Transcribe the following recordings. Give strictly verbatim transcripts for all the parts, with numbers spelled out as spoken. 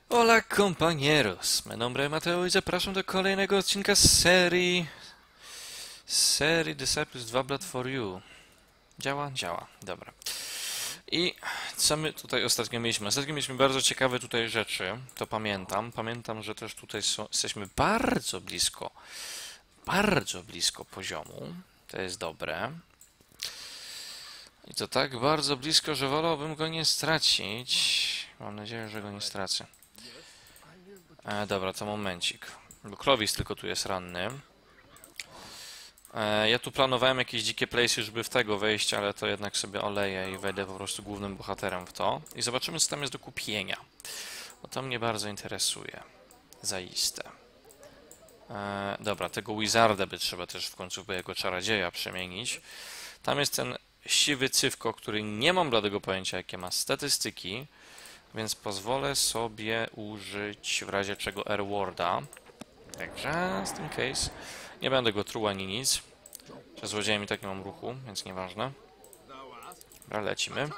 Hola compañeros, mi nombre es Mateo i zapraszam do kolejnego odcinka z serii serii Disciples dwa Blood for You. Działa? Działa, dobra. I co my tutaj ostatnio mieliśmy? Ostatnio mieliśmy bardzo ciekawe tutaj rzeczy, to pamiętam. Pamiętam, że też tutaj są, jesteśmy bardzo blisko, bardzo blisko poziomu. To jest dobre. I to tak bardzo blisko, że wolałbym go nie stracić. Mam nadzieję, że go nie stracę. E, dobra, to momencik. Bo Clovis tylko tu jest ranny. E, ja tu planowałem jakieś dzikie playsy, żeby w tego wejść, ale to jednak sobie oleję i wejdę po prostu głównym bohaterem w to. I zobaczymy, co tam jest do kupienia. Bo to mnie bardzo interesuje. Zaiste. E, dobra, tego Wizarda by trzeba też w końcu by jego czarodzieja przemienić. Tam jest ten siwy cywko, który nie mam bladego pojęcia, jakie ma statystyki. Więc pozwolę sobie użyć w razie czego Airwarda. Także, just in case. Nie będę go truł ani nic. Że złodziejem i tak nie mam ruchu, więc nieważne. Dobra, lecimy.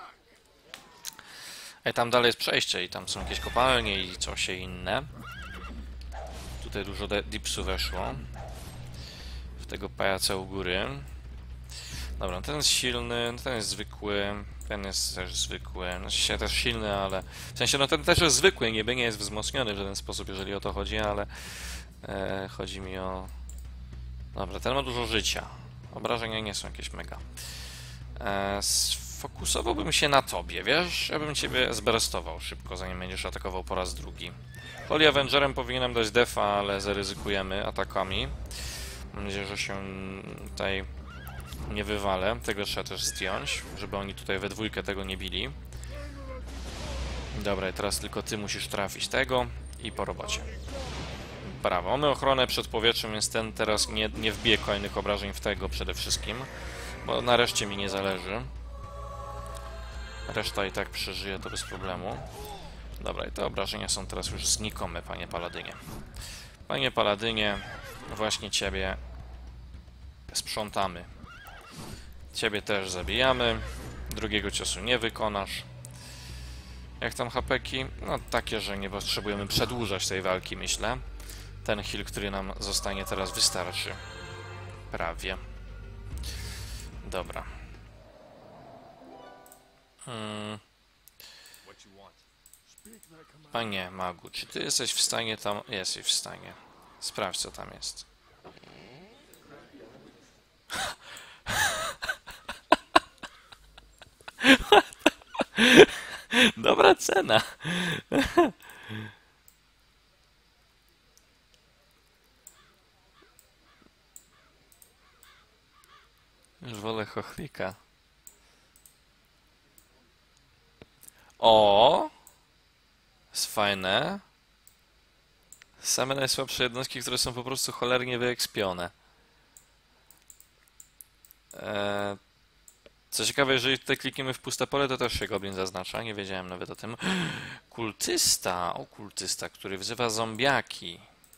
I tam dalej jest przejście i tam są jakieś kopalnie i coś inne. Tutaj dużo dipsu weszło. W tego pajaca u góry. Dobra, ten jest silny, ten jest zwykły, ten jest też zwykły, no się też silny, ale w sensie no ten też jest zwykły, niby nie jest wzmocniony w żaden sposób, jeżeli o to chodzi, ale e, chodzi mi o... Dobra, ten ma dużo życia, obrażenia nie są jakieś mega. E, sfokusowałbym się na tobie, wiesz? Ja bym ciebie zberestował szybko, zanim będziesz atakował po raz drugi. Holy Avengerem powinienem dać defa, ale zaryzykujemy atakami. Mam nadzieję, że się tutaj nie wywalę. Tego trzeba też zdjąć, żeby oni tutaj we dwójkę tego nie bili. Dobra, i teraz tylko ty musisz trafić tego i po robocie. Brawo. Mamy ochronę przed powietrzem, więc ten teraz nie, nie wbije kolejnych obrażeń w tego przede wszystkim, bo na reszcie mi nie zależy. Reszta i tak przeżyje to bez problemu. Dobra, i te obrażenia są teraz już znikome, panie Paladynie. Panie Paladynie, właśnie ciebie sprzątamy. Ciebie też zabijamy. Drugiego ciosu nie wykonasz. Jak tam hapeki? No takie, że nie potrzebujemy przedłużać tej walki, myślę. Ten heal, który nam zostanie teraz, wystarczy. Prawie. Dobra. Hmm. Panie magu, czy ty jesteś w stanie tam... Jesteś w stanie. Sprawdź, co tam jest. Dobra cena. Już wolę chochlika. O! Jest fajne. Same najsłabsze jednostki, które są po prostu cholernie wyekspione. Eee, co ciekawe, jeżeli tutaj klikniemy w puste pole, to też się goblin zaznacza. Nie wiedziałem nawet o tym. Kultysta! O, kultysta, który wzywa zombiaki.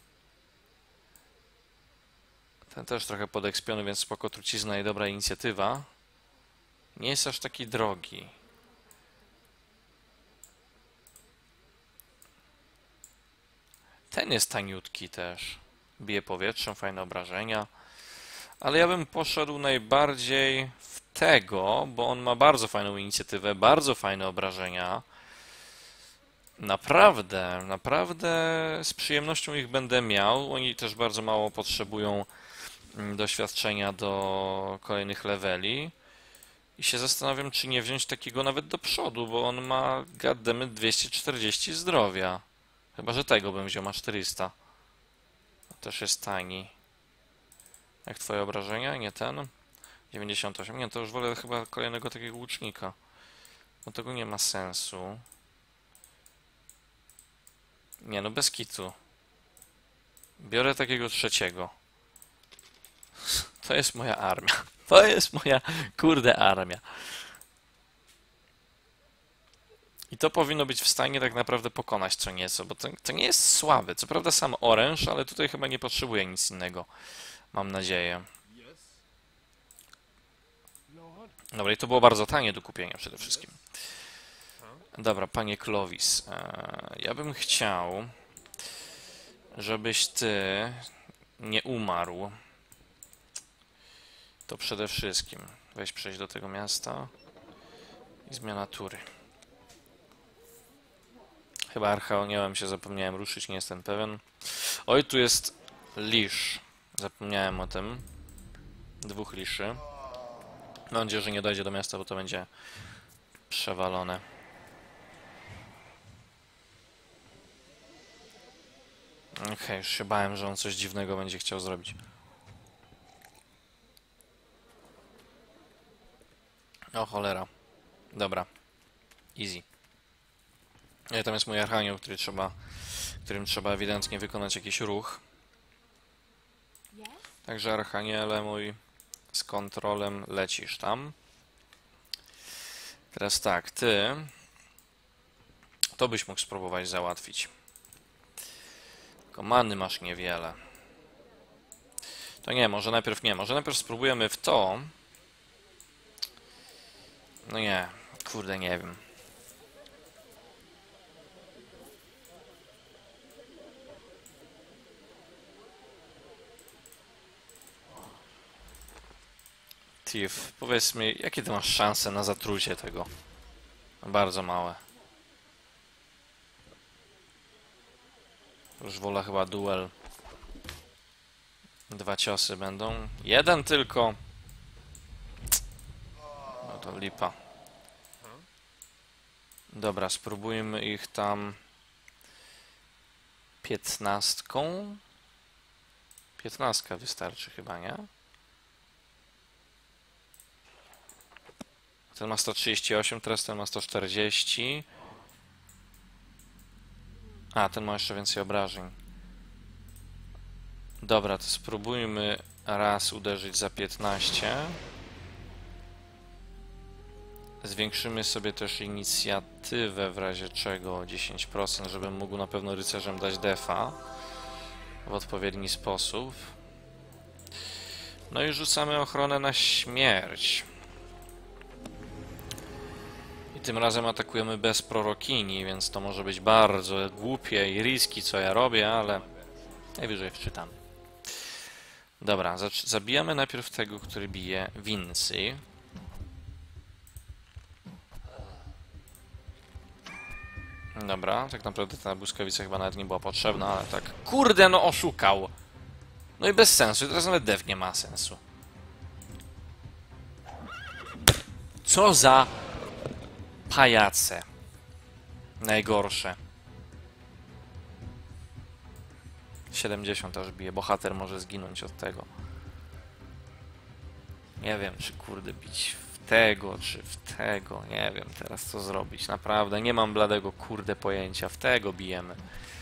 Ten też trochę podekspiony, więc spoko, trucizna i dobra inicjatywa. Nie jest aż taki drogi. Ten jest taniutki też. Bije powietrzem, fajne obrażenia. Ale ja bym poszedł najbardziej w tego, bo on ma bardzo fajną inicjatywę, bardzo fajne obrażenia. Naprawdę, naprawdę z przyjemnością ich będę miał. Oni też bardzo mało potrzebują doświadczenia do kolejnych leveli. I się zastanawiam, czy nie wziąć takiego nawet do przodu, bo on ma goddammit dwieście czterdzieści zdrowia. Chyba że tego bym wziął, ma czterysta. To też jest tani. Jak twoje obrażenia? Nie ten? dziewięćdziesiąt osiem. Nie, to już wolę chyba kolejnego takiego łucznika. Bo tego nie ma sensu. Nie, no bez kitu. Biorę takiego trzeciego. To jest moja armia. To jest moja, kurde, armia. I to powinno być w stanie tak naprawdę pokonać co nieco, bo to, to nie jest słabe. Co prawda sam oręż, ale tutaj chyba nie potrzebuje nic innego. Mam nadzieję. Dobra, i to było bardzo tanie do kupienia przede wszystkim. Dobra, panie Clovis, e, ja bym chciał, żebyś ty nie umarł. To przede wszystkim. Weź przejść do tego miasta i zmiana tury. Chyba archeoniołem się, zapomniałem ruszyć, nie jestem pewien. Oj, tu jest lisz. Zapomniałem o tym. Dwóch liszy. Mam nadzieję, że nie dojdzie do miasta, bo to będzie przewalone. Okej, okay, już się bałem, że on coś dziwnego będzie chciał zrobić. O cholera. Dobra. Easy. I tam jest mój archanioł, który trzeba, którym trzeba ewidentnie wykonać jakiś ruch. Także archaniele mój, z kontrolem lecisz tam. Teraz tak, ty to byś mógł spróbować załatwić. Tylko many masz niewiele. To nie, może najpierw nie, może najpierw spróbujemy w to. No nie, kurde, nie wiem. Tiff, powiedz mi, jakie ty masz szanse na zatrucie tego? Bardzo małe. Już wolę chyba duel. Dwa ciosy będą. Jeden tylko. No to lipa. Dobra, spróbujmy ich tam piętnastką. Piętnastka wystarczy chyba, nie? Ten ma sto trzydzieści osiem, teraz ten ma sto czterdzieści. A, ten ma jeszcze więcej obrażeń. Dobra, to spróbujmy raz uderzyć za piętnaście. Zwiększymy sobie też inicjatywę w razie czego o dziesięć procent, żebym mógł na pewno rycerzem dać defa w odpowiedni sposób. No i rzucamy ochronę na śmierć. I tym razem atakujemy bez prorokini, więc to może być bardzo głupie i riski, co ja robię, ale najwyżej wczytam. Dobra, zabijamy najpierw tego, który bije Vincy. Dobra, tak naprawdę ta błyskawica chyba nawet nie była potrzebna, ale tak... Kurde, no oszukał! No i bez sensu, teraz nawet def nie ma sensu. Co za... pajace. Najgorsze. siedemdziesiąt aż bije, bohater może zginąć od tego. Nie wiem, czy kurde bić w tego, czy w tego, nie wiem teraz co zrobić, naprawdę, nie mam bladego kurde pojęcia, w tego bijemy.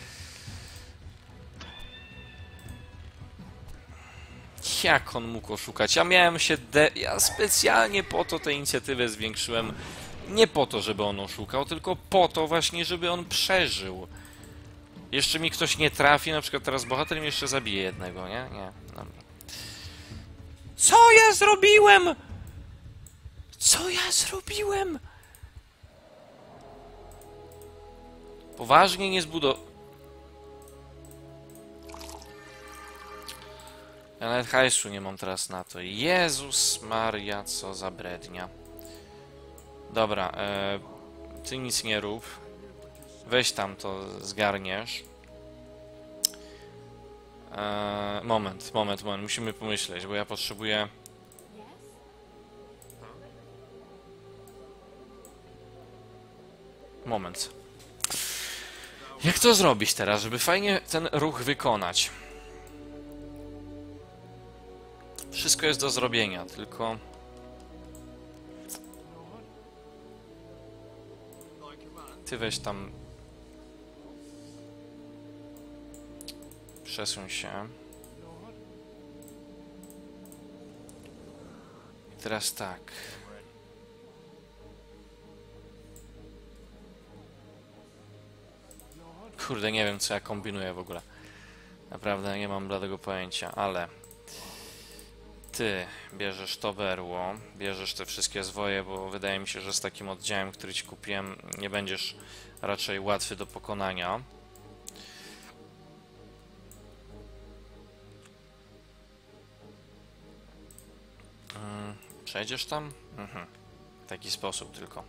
Jak on mógł oszukać? Ja miałem się de... Ja specjalnie po to tę inicjatywę zwiększyłem, nie po to, żeby on oszukał, tylko po to właśnie, żeby on przeżył. Jeszcze mi ktoś nie trafi, na przykład teraz bohater mi jeszcze zabije jednego, nie? Nie, dobra. Co ja zrobiłem? Co ja zrobiłem? Poważnie nie zbudował. Ja nawet hajsu nie mam teraz na to. Jezus Maria, co za brednia. Dobra, e, ty nic nie rób. Weź tam to zgarniesz. E, moment, moment, moment. Musimy pomyśleć, bo ja potrzebuję... Moment. Jak to zrobić teraz, żeby fajnie ten ruch wykonać? Wszystko jest do zrobienia, tylko... Ty weź tam... Przesuń się. I teraz tak. Kurde, nie wiem co ja kombinuję w ogóle. Naprawdę nie mam bladego pojęcia, ale... Ty ty bierzesz to berło, bierzesz te wszystkie zwoje, bo wydaje mi się, że z takim oddziałem, który ci kupiłem, nie będziesz raczej łatwy do pokonania. Hmm, przejdziesz tam? Mhm. W taki sposób tylko.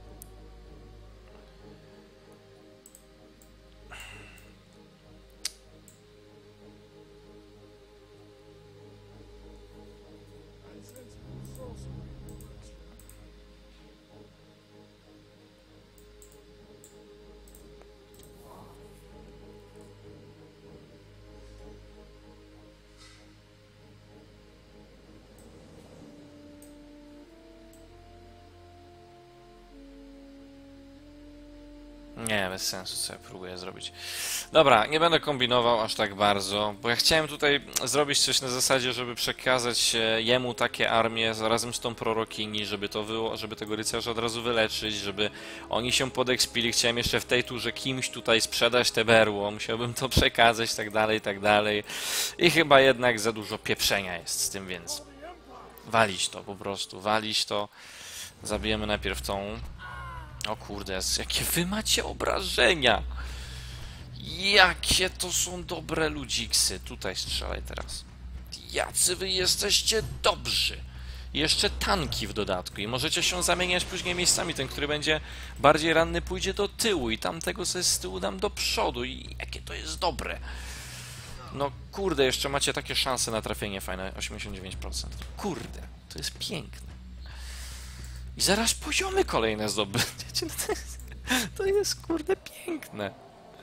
Nie, bez sensu, co ja próbuję zrobić. Dobra, nie będę kombinował aż tak bardzo, bo ja chciałem tutaj zrobić coś na zasadzie, żeby przekazać jemu takie armie razem z tą prorokini, żeby to było, żeby tego rycerza od razu wyleczyć, żeby oni się podekspili. Chciałem jeszcze w tej turze kimś tutaj sprzedać te berło, musiałbym to przekazać, tak dalej, tak dalej. I chyba jednak za dużo pieprzenia jest z tym, więc walić to po prostu, walić to. Zabijemy najpierw tą... O kurde, jakie wy macie obrażenia! Jakie to są dobre ludziksy. Tutaj strzelaj teraz. Jacy wy jesteście dobrzy! Jeszcze tanki w dodatku i możecie się zamieniać później miejscami. Ten, który będzie bardziej ranny, pójdzie do tyłu i tamtego ze z tyłu dam do przodu. I jakie to jest dobre! No kurde, jeszcze macie takie szanse na trafienie fajne. osiemdziesiąt dziewięć procent. Kurde, to jest piękne. I zaraz poziomy kolejne zdobędziecie. No to, jest, to jest kurde piękne.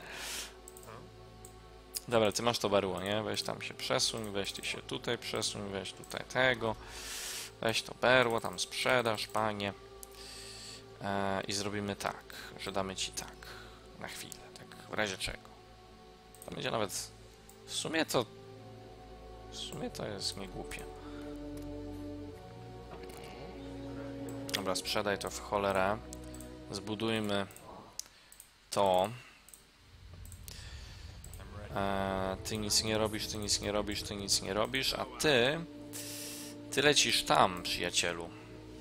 Dobra, ty masz to berło, nie? Weź tam się przesuń, weź ty się tutaj przesuń, weź tutaj tego. Weź to berło, tam sprzedaż, panie. Eee, I zrobimy tak, że damy ci tak. Na chwilę, tak w razie czego. To będzie nawet... W sumie to... W sumie to jest niegłupie. Dobra, sprzedaj to w cholerę. Zbudujmy to. Eee, ty nic nie robisz, ty nic nie robisz, ty nic nie robisz, a ty... Ty lecisz tam, przyjacielu.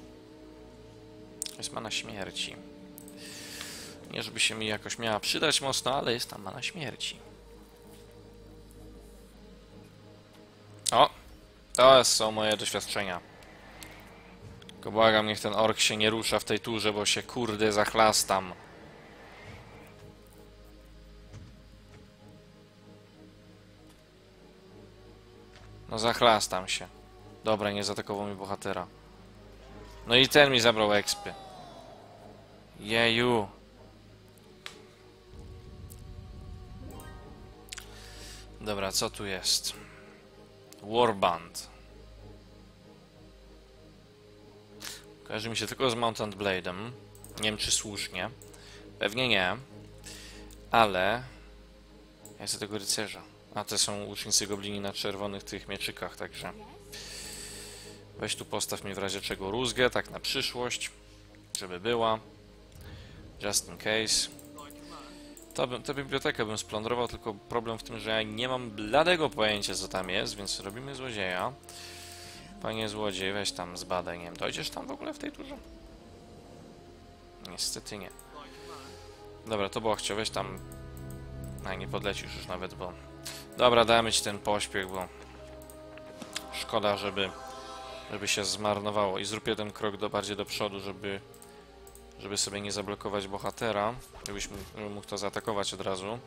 Jest mana śmierci. Nie, żeby się mi jakoś miała przydać mocno, ale jest tam mana śmierci. O! To są moje doświadczenia. Tylko błagam, niech ten ork się nie rusza w tej turze, bo się kurde zachlastam. No zachlastam się. Dobra, nie zaatakował mi bohatera. No i ten mi zabrał expy. Jeju. Dobra, co tu jest? Warband. Kojarzy mi się tylko z Mountain Blade'em. Nie wiem, czy słusznie. Pewnie nie. Ale... Ja chcę tego rycerza. A te są łucznicy goblini na czerwonych tych mieczykach, także... Weź tu postaw mi w razie czego rózgę, tak na przyszłość. Żeby była. Just in case. To bym, tę bibliotekę bym splądrował, tylko problem w tym, że ja nie mam bladego pojęcia, co tam jest, więc robimy złodzieja. Panie złodziej, weź tam zbadaj, nie wiem, dojdziesz tam w ogóle w tej turze? Niestety nie. Dobra, to Bochcio, weź tam... A, nie podlecisz już nawet, bo... Dobra, damy ci ten pośpiech, bo... Szkoda, żeby... Żeby się zmarnowało. I zrób jeden krok do, bardziej do przodu, żeby... Żeby sobie nie zablokować bohatera. Żebyś mógł, mógł to zaatakować od razu.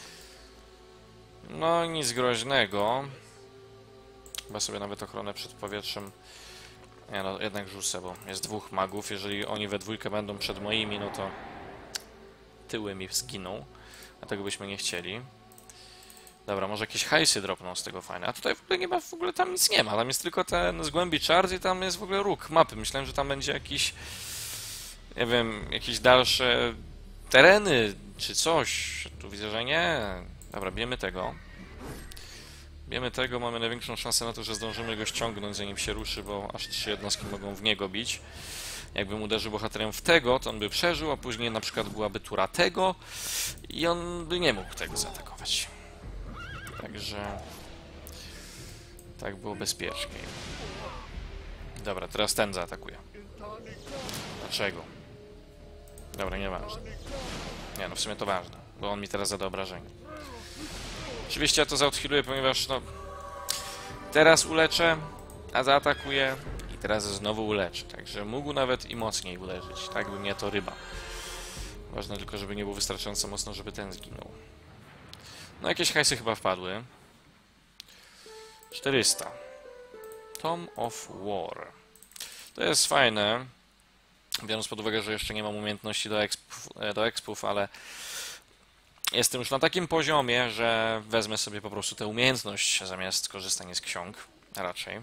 No, nic groźnego. Chyba sobie nawet ochronę przed powietrzem... Nie no, jednak rzucę, bo jest dwóch magów. Jeżeli oni we dwójkę będą przed moimi, no to... Tyły mi zginą. A tego byśmy nie chcieli. Dobra, może jakieś hajsy dropną z tego fajne. A tutaj w ogóle nie ma, w ogóle tam nic nie ma. Tam jest tylko ten z głębi czar i tam jest w ogóle róg mapy. Myślałem, że tam będzie jakiś... Nie wiem, jakieś dalsze tereny czy coś. Tu widzę, że nie. Dobra, bijemy tego. Bijemy tego, mamy największą szansę na to, że zdążymy go ściągnąć, zanim się ruszy, bo aż trzy jednostki mogą w niego bić. Jakbym uderzył bohaterem w tego, to on by przeżył, a później na przykład byłaby tura tego i on by nie mógł tego zaatakować. Także... Tak było bezpieczniej. Dobra, teraz ten zaatakuje. Dlaczego? Dobra, nieważne. Nie, no w sumie to ważne, bo on mi teraz zada obrażenia. Oczywiście ja to zaodchiluję, ponieważ no... Teraz uleczę, a zaatakuję i teraz znowu uleczę. Także mógł nawet i mocniej uderzyć. Tak by mnie to ryba. Ważne tylko, żeby nie było wystarczająco mocno, żeby ten zginął. No jakieś hajsy chyba wpadły. czterysta. Tome of War. To jest fajne. Biorąc pod uwagę, że jeszcze nie mam umiejętności do expów, do expów, ale jestem już na takim poziomie, że wezmę sobie po prostu tę umiejętność zamiast korzystania z ksiąg. Raczej.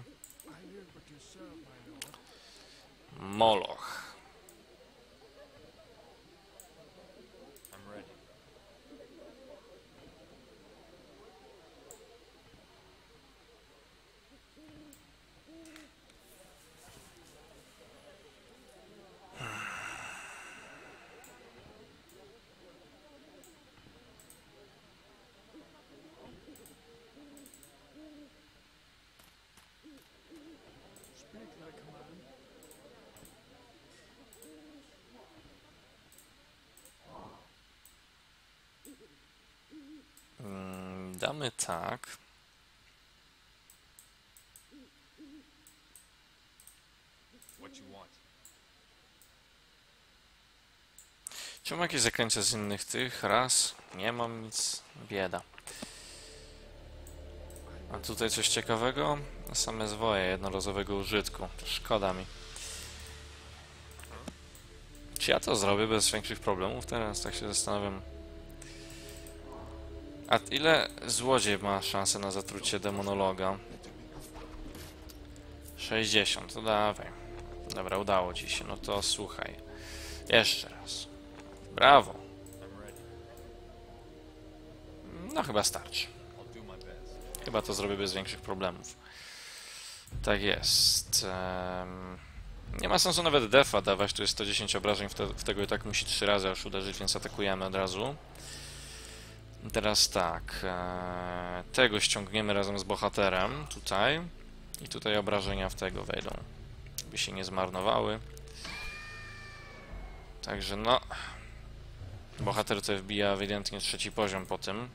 Moloch. Mm, damy tak. Czy mam jakieś zaklęcia z innych tych? Raz. Nie mam nic. Bieda. A tutaj coś ciekawego? Same zwoje jednorazowego użytku. Szkoda mi. Czy ja to zrobię bez większych problemów teraz? Tak się zastanawiam. A ile złodziej ma szansę na zatrucie demonologa? sześćdziesiąt, to dawaj. Dobra, udało ci się, no to słuchaj. Jeszcze raz. Brawo. No chyba starczy. Chyba to zrobię bez większych problemów. Tak jest. Um, nie ma sensu nawet defa dawać, tu jest sto dziesięć obrażeń, w, te, w tego i tak musi trzy razy już uderzyć, więc atakujemy od razu. Teraz tak, e, tego ściągniemy razem z bohaterem, tutaj. I tutaj obrażenia w tego wejdą, by się nie zmarnowały. Także no, bohater tutaj wbija ewidentnie trzeci poziom po tym.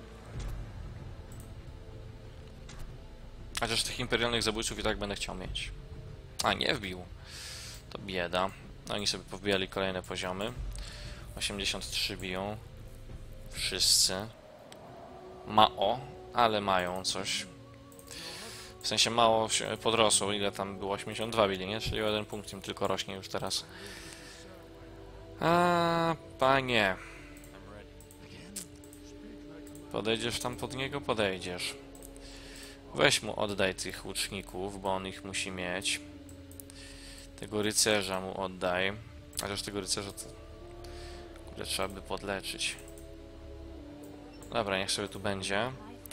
Chociaż tych imperialnych zabójców i tak będę chciał mieć. A, nie wbił. To bieda. Oni sobie powbijali kolejne poziomy. osiemdziesiąt trzy biją. Wszyscy. Mało, ale mają coś. W sensie mało się podrosło. Ile tam było? osiemdziesiąt dwa bili, nie? Czyli o jeden punkt im tylko rośnie już teraz. A, panie. Podejdziesz tam pod niego? Podejdziesz. Weź mu oddaj tych łuczników, bo on ich musi mieć. Tego rycerza mu oddaj. Chociaż tego rycerza to... Kurde, trzeba by podleczyć. Dobra, niech sobie tu będzie.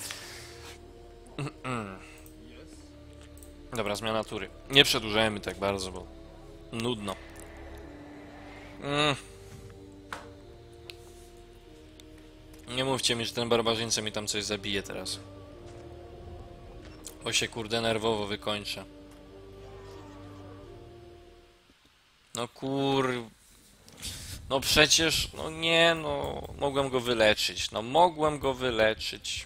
Dobra, zmiana tury. Nie przedłużajmy tak bardzo, bo nudno. Mm. Nie mówcie mi, że ten barbarzyńca mi tam coś zabije teraz. Bo się kurde nerwowo wykończę. No kur... No przecież... No nie, no... Mogłem go wyleczyć. No mogłem go wyleczyć.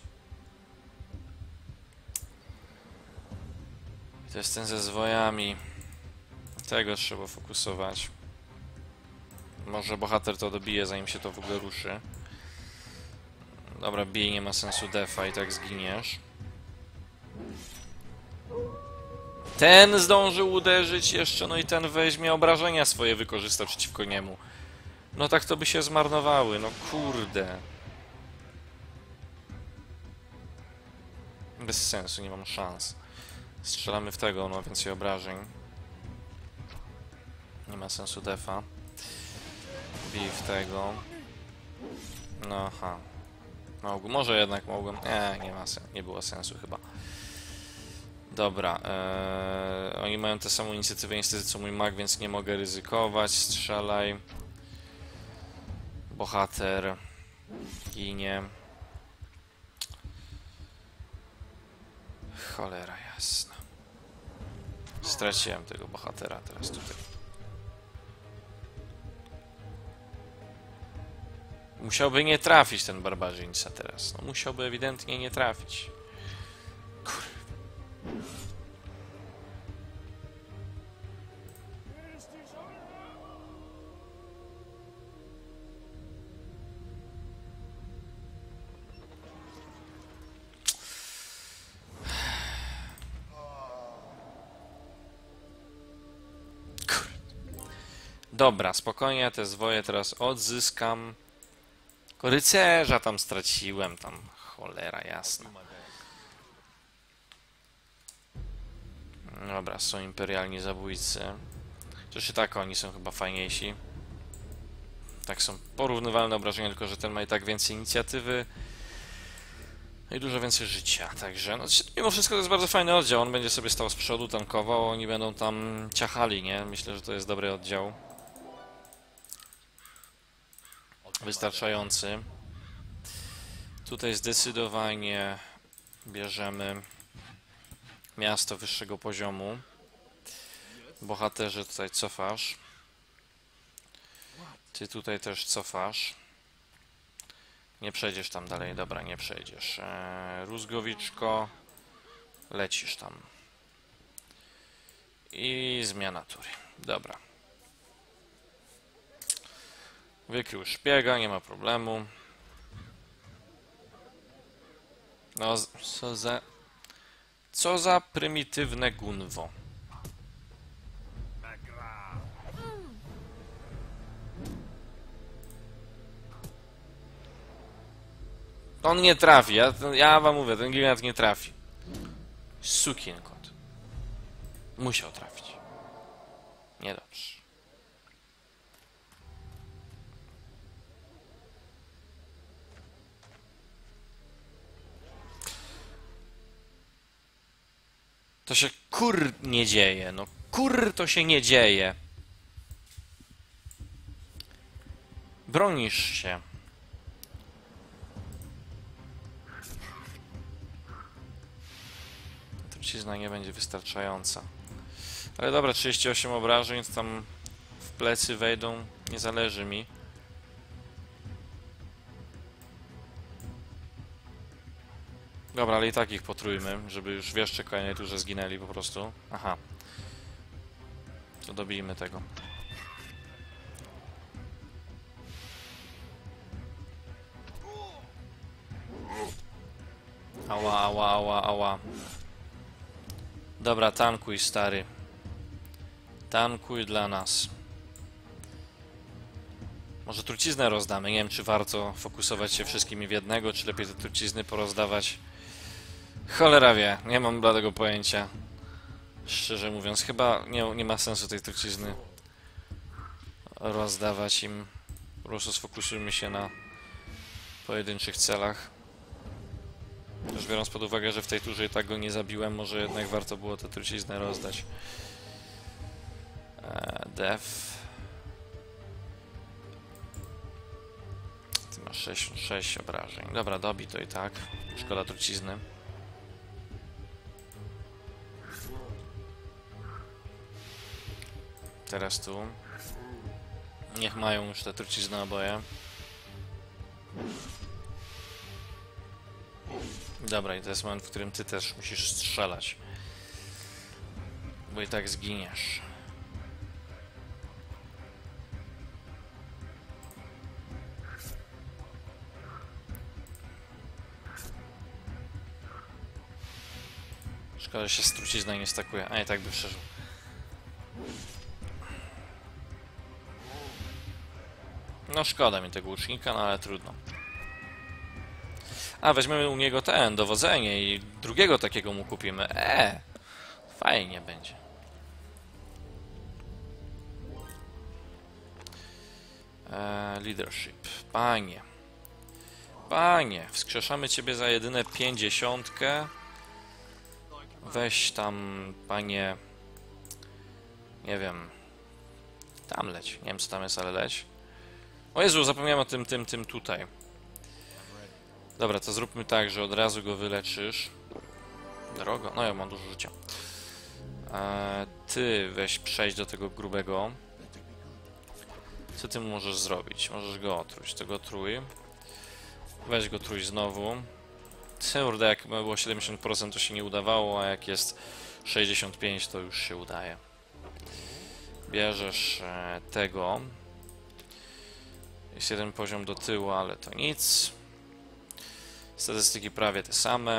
To jest ten ze zwojami. Tego trzeba fokusować. Może bohater to dobije, zanim się to w ogóle ruszy. Dobra, bij, nie ma sensu defa i tak zginiesz. Ten zdążył uderzyć jeszcze, no i ten weźmie obrażenia swoje, wykorzysta przeciwko niemu. No tak to by się zmarnowały, no kurde. Bez sensu, nie mam szans. Strzelamy w tego, on ma więcej obrażeń. Nie ma sensu defa. Bij w tego. No aha. Mogł, może jednak mogłem. Nie, nie ma sensu, nie było sensu chyba. Dobra, ee, oni mają tę samą inicjatywę niestety co mój mag, więc nie mogę ryzykować. Strzelaj. Bohater ginie. Cholera jasna. Straciłem tego bohatera teraz tutaj. Musiałby nie trafić ten barbarzyńca teraz. No, musiałby ewidentnie nie trafić. Kurwa. Dobra, spokojnie, te zwoje teraz odzyskam. Tylko rycerza tam straciłem, tam cholera jasna. Dobra, są imperialni zabójcy. Chociaż i tak oni są chyba fajniejsi. Tak, są porównywalne obrażenia, tylko że ten ma i tak więcej inicjatywy. No i dużo więcej życia, także no, mimo wszystko to jest bardzo fajny oddział. On będzie sobie stał z przodu, tankował, oni będą tam ciachali, nie? Myślę, że to jest dobry oddział. Wystarczający. Tutaj zdecydowanie bierzemy miasto wyższego poziomu. Bohaterze tutaj cofasz. Ty tutaj też cofasz. Nie przejdziesz tam dalej, dobra, nie przejdziesz. Eee, Rózgowiczko, lecisz tam. I zmiana tury. Dobra. Wykrył szpiega, nie ma problemu. No, co za... Co za prymitywne gunwo. On nie trafi, ja, ja wam mówię, ten gigant nie trafi. Sukienkot. Musiał trafić. Niedobrze. To się kur nie dzieje, no kur to się nie dzieje. Bronisz się. Trucizna nie będzie wystarczająca. Ale dobra, trzydzieści osiem obrażeń, tam w plecy wejdą, nie zależy mi. Dobra, ale i tak ich potrójmy, żeby już w jeszcze kolejnej turze zginęli po prostu. Aha. To dobijmy tego. Ała, ała, ała, ała. Dobra, tankuj, stary. Tankuj dla nas. Może truciznę rozdamy. Nie wiem, czy warto fokusować się wszystkimi w jednego, czy lepiej te trucizny porozdawać. Cholera wie, nie mam bladego pojęcia. Szczerze mówiąc, chyba nie, nie ma sensu tej trucizny rozdawać im. Po prostu sfokusujmy się na pojedynczych celach. Już biorąc pod uwagę, że w tej turze i tak go nie zabiłem, może jednak warto było tę truciznę rozdać. Eee, def. Ty masz sześć, sześć obrażeń. Dobra, dobij to i tak. Szkoda trucizny. Teraz tu. Niech mają już te trucizny oboje. Dobra, i to jest moment, w którym ty też musisz strzelać. Bo i tak zginiesz. Szkoda, że się z trucizną nie stakuje. A i tak by przeżył. No szkoda mi tego łucznika, no ale trudno. A, weźmiemy u niego ten, dowodzenie i drugiego takiego mu kupimy. Eee, fajnie będzie. Eee, leadership. Panie. Panie, wskrzeszamy ciebie za jedyne pięćdziesiątkę. Weź tam, panie... Nie wiem. Tam leć. Nie wiem, co tam jest, ale leć. O Jezu, zapomniałem o tym, tym, tym tutaj. Dobra, to zróbmy tak, że od razu go wyleczysz. Drogo? No ja mam dużo życia. Eee, ty weź przejść do tego grubego. Co ty możesz zrobić? Możesz go otruć. To go trój. Weź go trój znowu. Kurde, jak było siedemdziesiąt procent to się nie udawało, a jak jest sześćdziesiąt pięć procent to już się udaje. Bierzesz e, tego. Jest jeden poziom do tyłu, ale to nic. Statystyki prawie te same.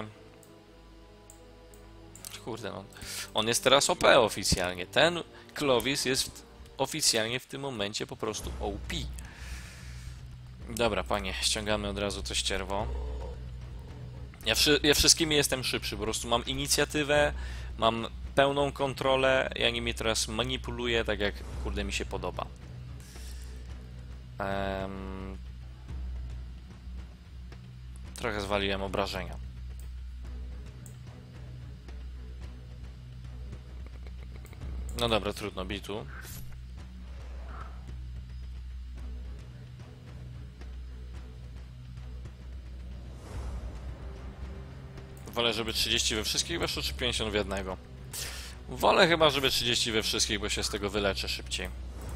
Kurde, no. On jest teraz O P oficjalnie. Ten Clovis jest oficjalnie w tym momencie po prostu O P. Dobra, panie, ściągamy od razu to ścierwo. Ja, wszy ja wszystkimi jestem szybszy, po prostu mam inicjatywę, mam pełną kontrolę, ja nimi teraz manipuluję tak jak, kurde, mi się podoba. Um, trochę zwaliłem obrażenia. No dobra, trudno, bij tu. Wolę, żeby trzydzieści we wszystkich weszło, czy pięćdziesiąt w jednego? Wolę chyba, żeby trzydzieści we wszystkich, bo się z tego wyleczę szybciej.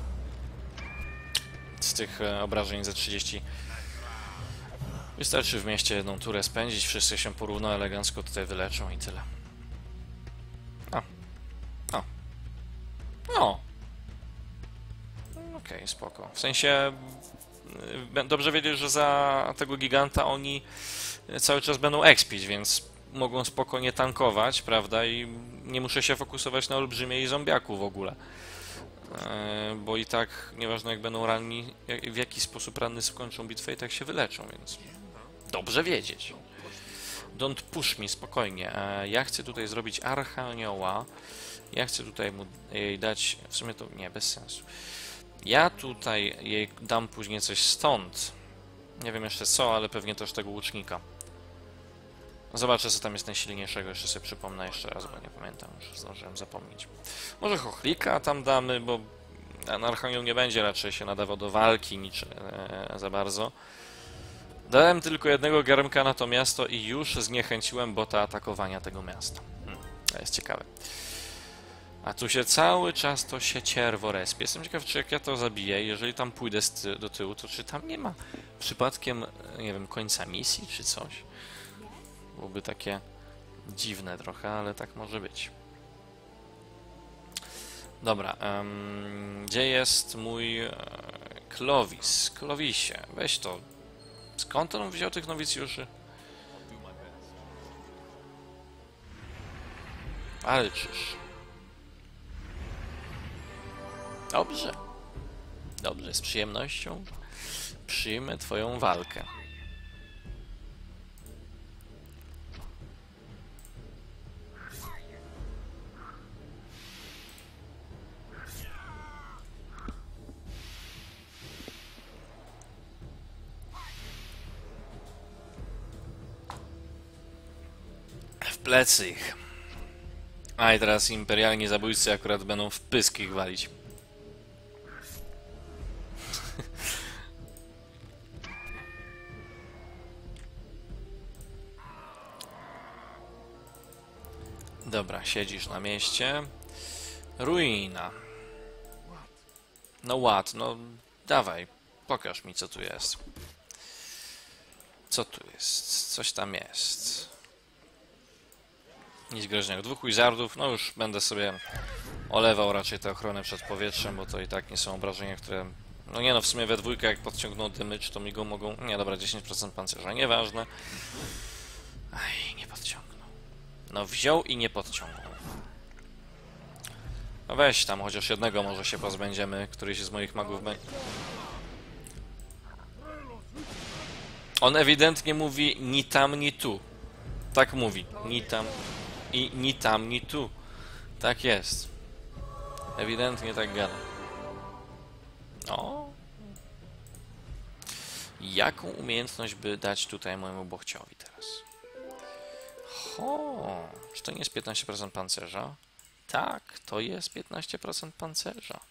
Z tych e, obrażeń za trzydzieści. Wystarczy w mieście jedną turę spędzić, wszyscy się porówno elegancko tutaj wyleczą i tyle. O. O. O. Okej, okay, spoko. W sensie... Dobrze wiedzieć, że za tego giganta oni cały czas będą expić, więc mogą spokojnie tankować, prawda? I nie muszę się fokusować na olbrzymiej zombiaku w ogóle. Eee, bo i tak, nieważne jak będą ranni, jak, w jaki sposób ranny skończą bitwę i tak się wyleczą, więc dobrze wiedzieć. Don't push me, spokojnie. Eee, ja chcę tutaj zrobić archanioła. Ja chcę tutaj mu jej dać, w sumie to nie, bez sensu. Ja tutaj jej dam później coś stąd. Nie wiem jeszcze co, ale pewnie też tego łucznika. Zobaczę, co tam jest najsilniejszego, jeszcze sobie przypomnę jeszcze raz, bo nie pamiętam, już zdążyłem zapomnieć. Może chochlika tam damy, bo Archanioł nie będzie raczej się nadawał do walki nic e, za bardzo. Dałem tylko jednego garnka na to miasto i już zniechęciłem bota atakowania tego miasta. Hmm, to jest ciekawe. A tu się cały czas to się cierwo respie. Jestem ciekaw, czy jak ja to zabiję, jeżeli tam pójdę do tyłu, to czy tam nie ma przypadkiem, nie wiem, końca misji, czy coś? Byłoby takie dziwne trochę, ale tak może być. Dobra, um, gdzie jest mój e, Clovis? Clovisie, weź to. Skąd on wziął tych nowicjuszy? Ale czyż. Dobrze. Dobrze, z przyjemnością przyjmę twoją walkę. W plecy ich. A i teraz imperialni zabójcy akurat będą w pysk ich walić. Dobra, siedzisz na mieście. Ruina. No ład, no dawaj, pokaż mi co tu jest. Co tu jest? Coś tam jest. Nic groźnego. Dwóch wizardów, no już będę sobie olewał raczej tę ochronę przed powietrzem, bo to i tak nie są obrażenia, które... No nie no, w sumie we dwójkę jak podciągną dymycz, to mi go mogą... Nie, dobra, dziesięć procent pancerza, nieważne. Aj, nie podciągnął. No wziął i nie podciągnął. No weź tam, chociaż jednego może się pozbędziemy, któryś z moich magów będzie... On ewidentnie mówi ni tam, ni tu. Tak mówi. Ni tam i ni tam, ni tu. Tak jest. Ewidentnie tak gada. O. Jaką umiejętność by dać tutaj mojemu bohciowi teraz? Ho. Czy to nie jest piętnaście procent pancerza? Tak, to jest piętnaście procent pancerza.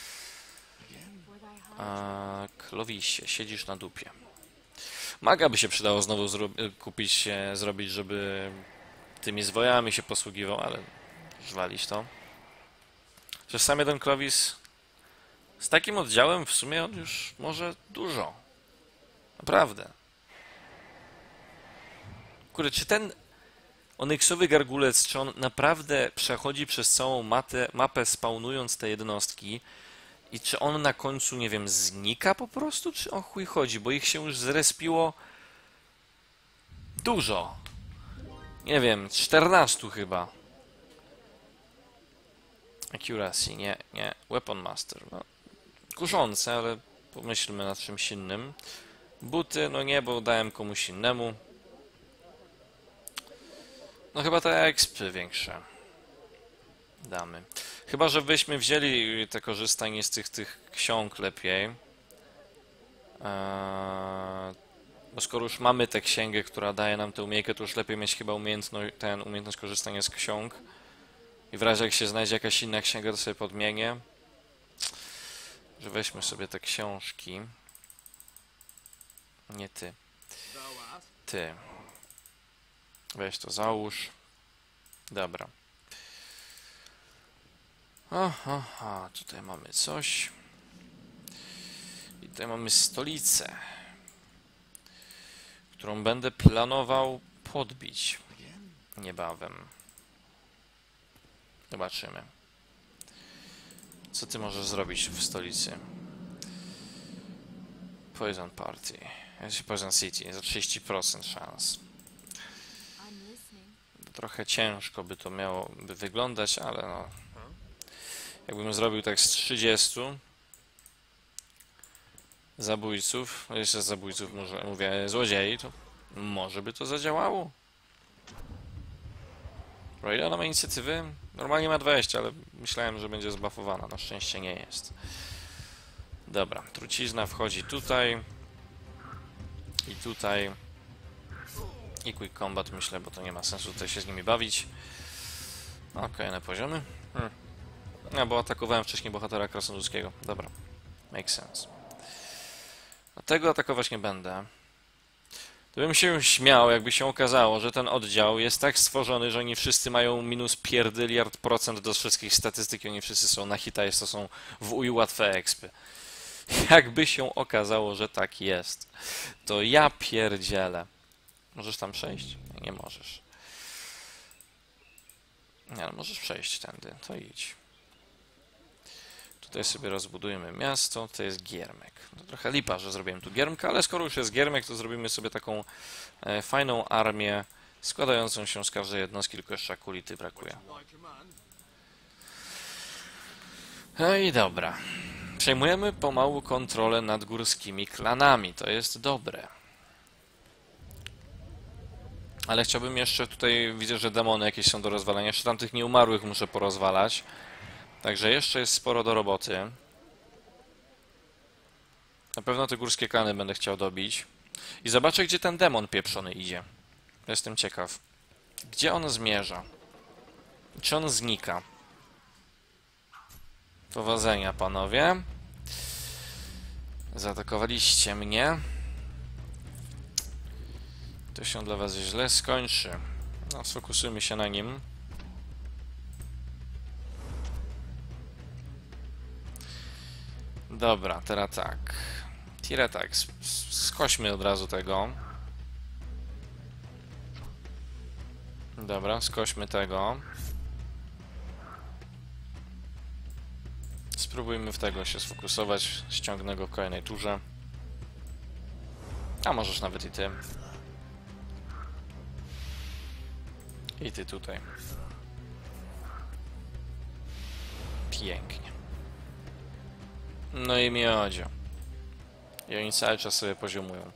A, Clovisie, siedzisz na dupie. Maga by się przydało znowu kupić, zrobić, żeby tymi zwojami się posługiwał, ale żwalić to. Że sam jeden Clovis z takim oddziałem w sumie on już może dużo. Naprawdę. Kurde, czy ten onyksowy gargulec, czy on naprawdę przechodzi przez całą mapę, mapę spawnując te jednostki i czy on na końcu, nie wiem, znika po prostu, czy o chuj chodzi, bo ich się już zrespiło dużo. Nie wiem, czternastu chyba. Accuracy, nie, nie. Weapon Master, no. Kuszące, ale pomyślmy nad czymś innym. Buty, no nie, bo dałem komuś innemu. No chyba te expy większe damy. Chyba, że byśmy wzięli te korzystanie z tych, tych ksiąg lepiej. Eee, bo skoro już mamy tę księgę, która daje nam tę umiejętność, to już lepiej mieć chyba umiejętność, ten, umiejętność korzystania z ksiąg. I w razie jak się znajdzie jakaś inna księga, to sobie podmienię. Że weźmy sobie te książki. Nie ty. Ty. Weź to załóż. Dobra. Aha, aha, tutaj mamy coś. I tutaj mamy stolicę, którą będę planował podbić niebawem. Zobaczymy. Co ty możesz zrobić w stolicy? Poison Party. Poison City. Za trzydzieści procent szans. Trochę ciężko by to miało by wyglądać, ale no. Jakbym zrobił tak z trzydziestu zabójców, no jeszcze z zabójców może, mówię złodziei, to może by to zadziałało. Ile ona ma inicjatywy? Normalnie ma dwadzieścia, ale myślałem, że będzie zbuffowana. Na szczęście nie jest. Dobra, trucizna wchodzi tutaj i tutaj i quick combat myślę, bo to nie ma sensu tutaj się z nimi bawić. Ok, na poziomy. Hmm. No, bo atakowałem wcześniej bohatera krasnoludzkiego. Dobra, make sense. A tego atakować nie będę. To bym się śmiał, jakby się okazało, że ten oddział jest tak stworzony, że oni wszyscy mają minus pierdyliard procent do wszystkich statystyk i oni wszyscy są na hita, jest to są w uj łatwe expy. Jakby się okazało, że tak jest, to ja pierdzielę. Możesz tam przejść? Nie możesz. Nie, ale możesz przejść tędy, to idź. Tutaj sobie rozbudujemy miasto, to jest giermek. To trochę lipa, że zrobiłem tu giermka, ale skoro już jest giermek, to zrobimy sobie taką e, fajną armię składającą się z każdej jednostki, tylko jeszcze akulity brakuje. No i dobra. Przejmujemy pomału kontrolę nad górskimi klanami, to jest dobre. Ale chciałbym jeszcze tutaj, widzę, że demony jakieś są do rozwalenia, jeszcze tamtych nieumarłych muszę porozwalać. Także jeszcze jest sporo do roboty. Na pewno te górskie klany będę chciał dobić. I zobaczę, gdzie ten demon pieprzony idzie. Jestem ciekaw. Gdzie on zmierza? Czy on znika? Powodzenia, panowie. Zaatakowaliście mnie. To się dla was źle skończy. No, sfokusujmy się na nim. Dobra, teraz tak. Tiretak, skośmy od razu tego. Dobra, skośmy tego. Spróbujmy w tego się sfokusować. Ściągnę go w kolejnej turze. A możesz nawet i ty. I ty tutaj. Pięknie. No i miodzio. I oni cały czas sobie poziomują.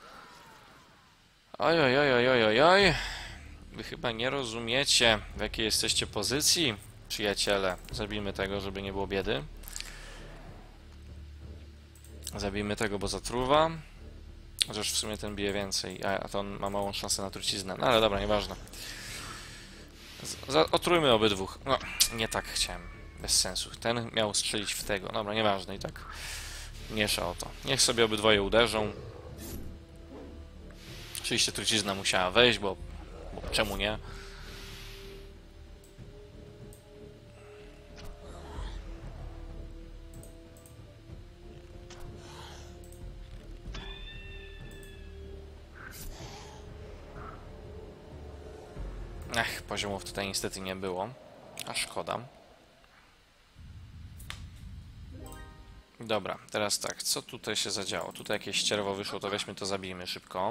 Oj, oj, oj, oj, oj, oj. Wy chyba nie rozumiecie, w jakiej jesteście pozycji, przyjaciele. Zabijmy tego, żeby nie było biedy. Zabijmy tego, bo zatruwa. Chociaż w sumie ten bije więcej, a to on ma małą szansę na truciznę. No ale dobra, nieważne. Otrujmy obydwóch. No, nie tak chciałem. Bez sensu. Ten miał strzelić w tego. Dobra, nieważne i tak. Miesza o to. Niech sobie obydwoje uderzą. Oczywiście trucizna musiała wejść, bo, bo czemu nie? Ech, poziomów tutaj niestety nie było. A szkoda. Dobra, teraz tak, co tutaj się zadziało? Tutaj jakieś ścierwo wyszło, to weźmy to, zabijmy szybko.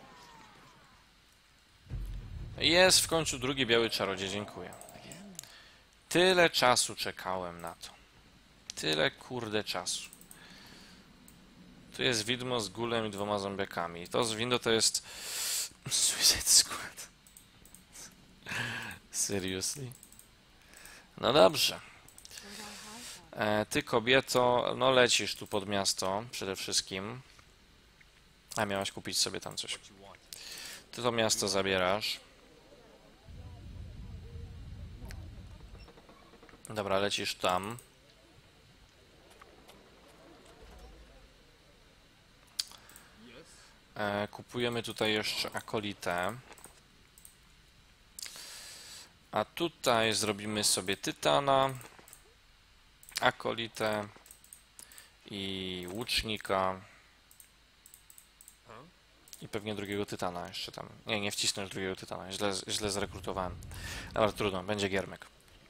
Jest w końcu drugi biały czarodziej, dziękuję. Tyle czasu czekałem na to. Tyle kurde czasu. Tu jest widmo z gulem i dwoma zombiakami. To z window to jest Suicide Squad. Seriously? No dobrze. E, ty, kobieto, no lecisz tu pod miasto przede wszystkim. A miałaś kupić sobie tam coś. Ty to miasto zabierasz. Dobra, lecisz tam. E, kupujemy tutaj jeszcze akolitę. A tutaj zrobimy sobie tytana, akolitę i łucznika. I pewnie drugiego tytana jeszcze tam. Nie, nie wcisnąć drugiego tytana. Źle, źle zrekrutowałem. Ale trudno, będzie giermek.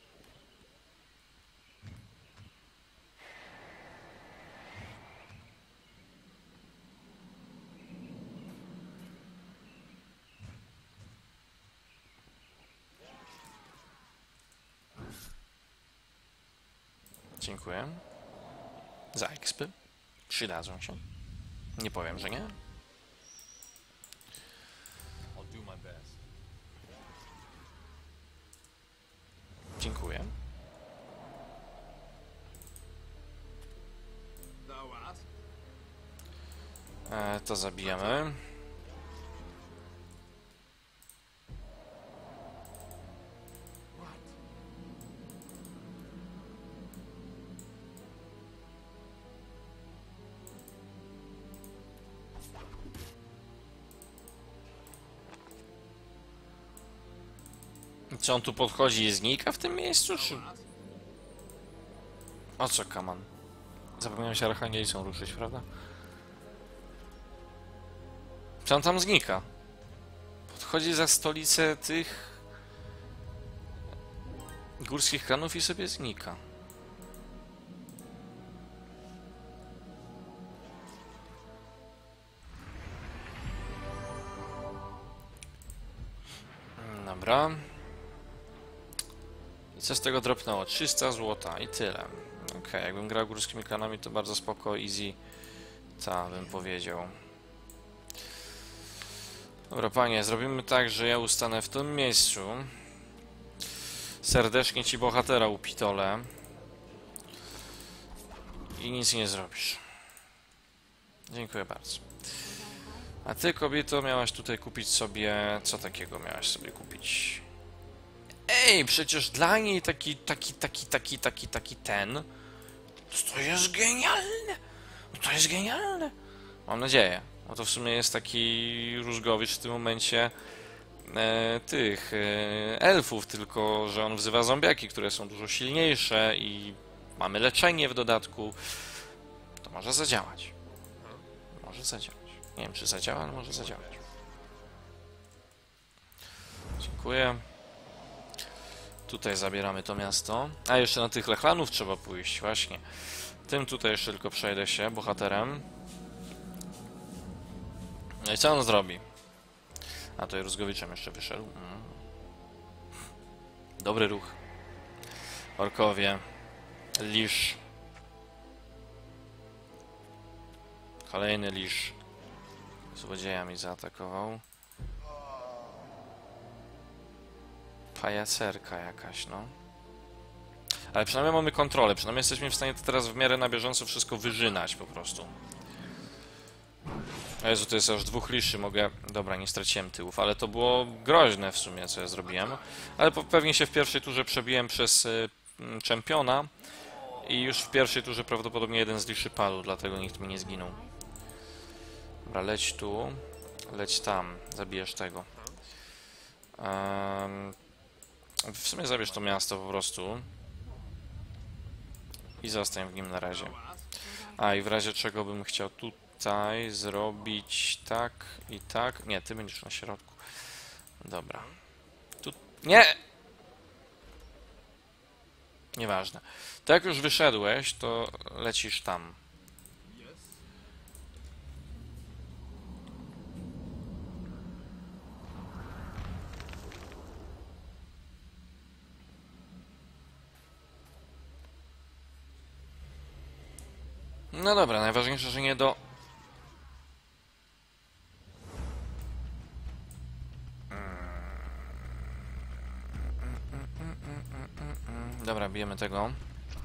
Dziękuję. Za expy. Przydadzą się. Nie powiem, że nie. Dziękuję. E, to zabijamy. Czy on tu podchodzi i znika w tym miejscu, czy... O co, kaman? Zapomniałem się Archangelicą ruszyć, prawda? Czy on tam znika? Podchodzi za stolicę tych... górskich klanów i sobie znika. Dobra. I co z tego dropnęło? trzysta złota i tyle. Ok, jakbym grał górskimi klanami, to bardzo spoko, easy. Ta, bym powiedział. Dobra, panie, zrobimy tak, że ja ustanę w tym miejscu. Serdecznie ci bohatera upitolę. I nic nie zrobisz. Dziękuję bardzo. A ty, kobieto, miałaś tutaj kupić sobie... Co takiego miałaś sobie kupić? Ej, przecież dla niej taki, taki, taki, taki, taki, taki ten... To jest genialne! To jest genialne! Mam nadzieję. No to w sumie jest taki różgowicz w tym momencie e, tych e, elfów, tylko że on wzywa zombiaki, które są dużo silniejsze i mamy leczenie w dodatku. To może zadziałać. Może zadziałać. Nie wiem, czy zadziała, ale może zadziałać. Dziękuję. Tutaj zabieramy to miasto. A jeszcze na tych lechlanów trzeba pójść, właśnie. Tym tutaj jeszcze tylko przejdę się bohaterem. No i co on zrobi? A to Rózgowiczem jeszcze wyszedł. Mm. Dobry ruch. Orkowie. Lisz. Kolejny lisz. Złodzieja mi zaatakował. Pajacerka jakaś, no. Ale przynajmniej mamy kontrolę. Przynajmniej jesteśmy w stanie to teraz w miarę na bieżąco wszystko wyżynać po prostu. O Jezu, to jest aż dwóch liszy, mogę... Dobra, nie straciłem tyłów, ale to było groźne w sumie, co ja zrobiłem. Ale pewnie się w pierwszej turze przebiłem przez y, czempiona i już w pierwszej turze prawdopodobnie jeden z liszy padł, dlatego nikt mi nie zginął. Dobra, leć tu, leć tam, zabijesz tego. Um, w sumie zabierz to miasto po prostu i zostań w nim na razie. A i w razie czego bym chciał tutaj zrobić tak i tak. Nie, ty będziesz na środku. Dobra. Tu Nie! Nieważne. To jak już wyszedłeś, to lecisz tam. No dobra, najważniejsze, że nie do... Dobra, bijemy tego.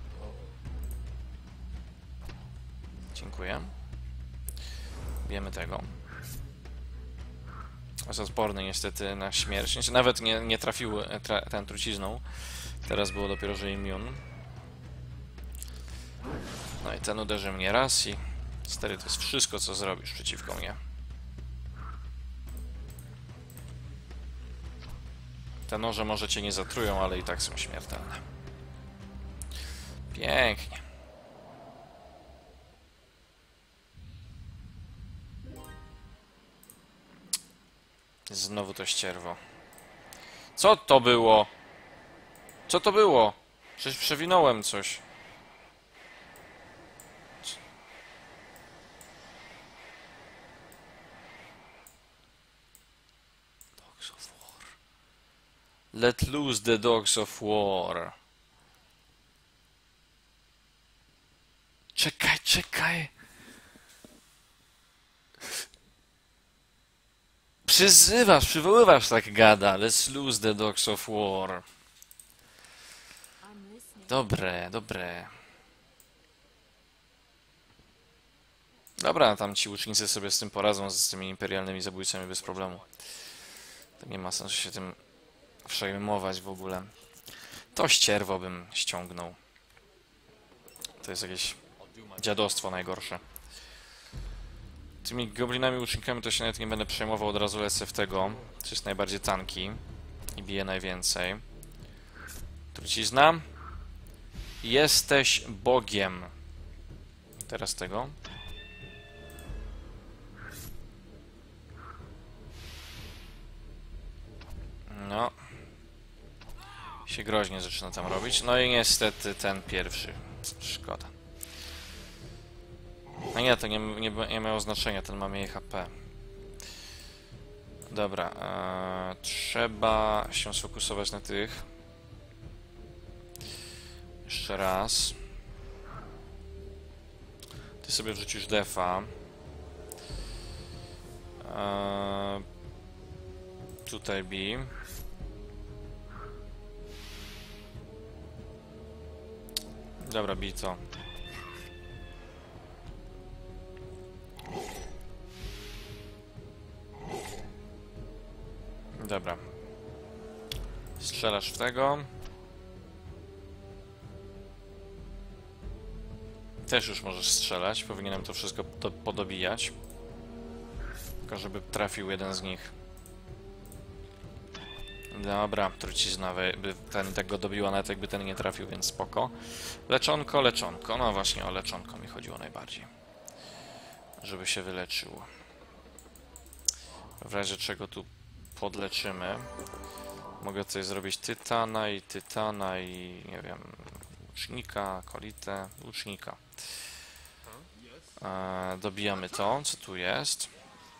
Dziękuję. Bijemy tego. Jest odporny niestety na śmierć. Nawet nie, nie trafił tra ten trucizną. Teraz było dopiero, że immun. No i ten uderzy mnie raz i... Stary, to jest wszystko, co zrobisz przeciwko mnie. Te noże może cię nie zatrują, ale i tak są śmiertelne. Pięknie. Znowu to ścierwo. Co to było? Co to było? Przecież przewinąłem coś. Dogs of War. Let loose the Dogs of War. Czekaj, czekaj. Przyzywasz, przywoływasz tak gada. Let's lose the Dogs of War. Dobre, dobre. Dobra, tam ci łucznicy sobie z tym poradzą, z tymi imperialnymi zabójcami bez problemu. To nie ma sensu się tym przejmować w ogóle. To ścierwo bym ściągnął. To jest jakieś dziadostwo najgorsze. Tymi goblinami łucznikami to się nawet nie będę przejmował, od razu lecę w tego, co jest najbardziej tanki i bije najwięcej. Trucizna. Jesteś Bogiem. Teraz tego. No. Się groźnie zaczyna tam robić. No i niestety ten pierwszy. Szkoda. No nie, to nie, nie, nie miało znaczenia, ten ma mniej H P. Dobra, ee, trzeba się sfokusować na tych. Jeszcze raz. Ty sobie wrzucisz defa. Eee, tutaj bij. Dobra, bij to. Dobra. Strzelasz w tego. Też już możesz strzelać. Powinienem to wszystko do, podobijać. Tylko żeby trafił jeden z nich. Dobra, trucizna by ten tak go dobiła, nawet jakby ten nie trafił, więc spoko. Leczonko, leczonko. No właśnie, o leczonko mi chodziło najbardziej. Żeby się wyleczył. W razie czego tu podleczymy. Mogę tutaj zrobić tytana i tytana i nie wiem, łucznika, kolitę, łucznika. Eee, dobijamy to, co tu jest.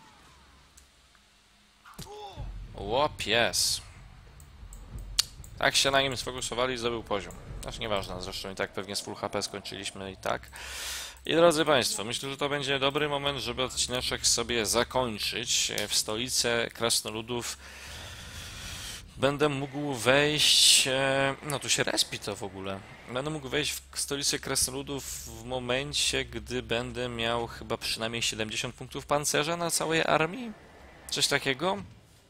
Ło, pies. Tak się na nim sfokusowali i zdobył poziom. Znaczy nieważne, zresztą i tak pewnie z full H P skończyliśmy i tak. I drodzy Państwo, myślę, że to będzie dobry moment, żeby odcineczek sobie zakończyć. W stolicę krasnoludów będę mógł wejść... No tu się respi to w ogóle. Będę mógł wejść w stolicę krasnoludów w momencie, gdy będę miał chyba przynajmniej siedemdziesiąt punktów pancerza na całej armii. Coś takiego.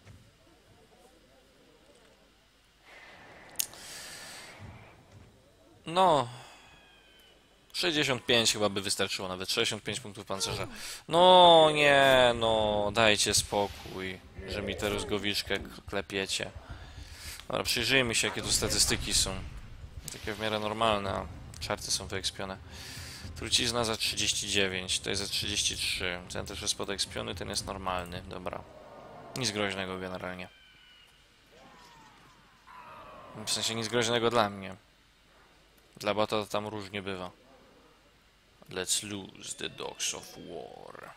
No... sześćdziesiąt pięć chyba by wystarczyło, nawet sześćdziesiąt pięć punktów pancerza. No nie, no dajcie spokój, że mi tę rozgowiczkę klepiecie. Dobra, przyjrzyjmy się, jakie tu statystyki są. Takie w miarę normalne, a czarty są wyekspione. Trucizna za trzydzieści dziewięć, to jest za trzydzieści trzy. Ten też jest podekspiony, ten jest normalny, dobra. Nic groźnego generalnie. W sensie nic groźnego dla mnie. Dla bota to tam różnie bywa. Let's lose the dogs of war.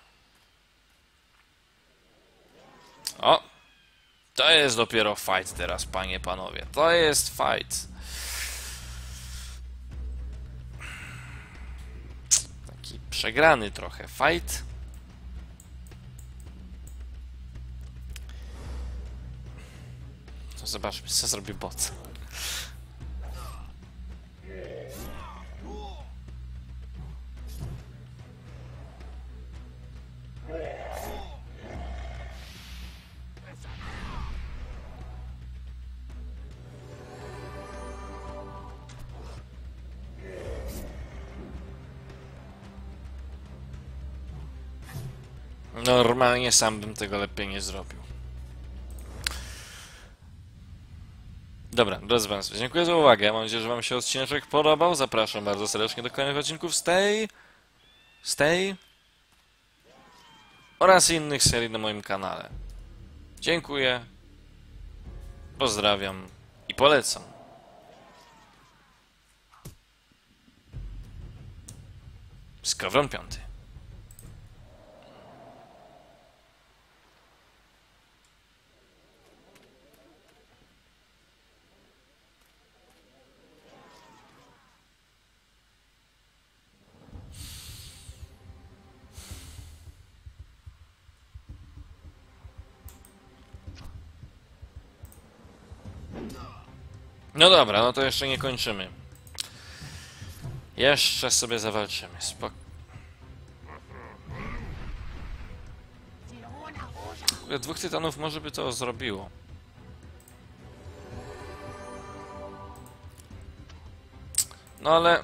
O! To jest dopiero fight teraz, panie, panowie. To jest fight. Taki przegrany trochę fight. To zobaczmy, co zrobi bot. Normalnie sam bym tego lepiej nie zrobił. Dobra, drodzy Państwo, dziękuję za uwagę. Mam nadzieję, że Wam się odcinek podobał. Zapraszam bardzo serdecznie do kolejnych odcinków Stay, Stay oraz innych serii na moim kanale. Dziękuję, pozdrawiam i polecam. Skowron piąty. No dobra, no to jeszcze nie kończymy. Jeszcze sobie zawalczymy. Spok... Dwóch tytanów może by to zrobiło. No ale...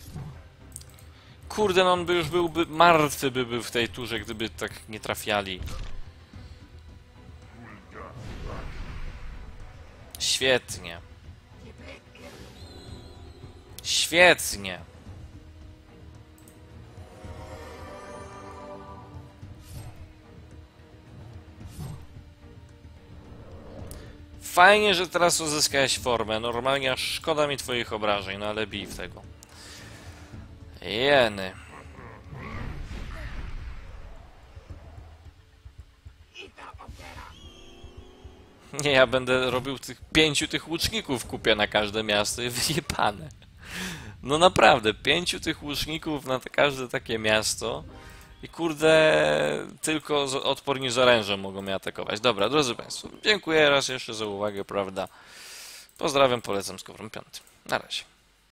Kurde, no on by już byłby martwy by był w tej turze, gdyby tak nie trafiali. Świetnie. Świetnie. Fajnie, że teraz uzyskałeś formę. Normalnie aż szkoda mi twoich obrażeń, no ale bij w tego. Jeny. Nie, ja będę robił tych pięciu tych łuczników, kupię na każde miasto i wyjebane. No naprawdę, pięciu tych łuczników na każde takie miasto i kurde, tylko odporni z orężem mogą mnie atakować. Dobra, drodzy Państwo, dziękuję raz jeszcze za uwagę, prawda? Pozdrawiam, polecam Skowron piąty. Na razie.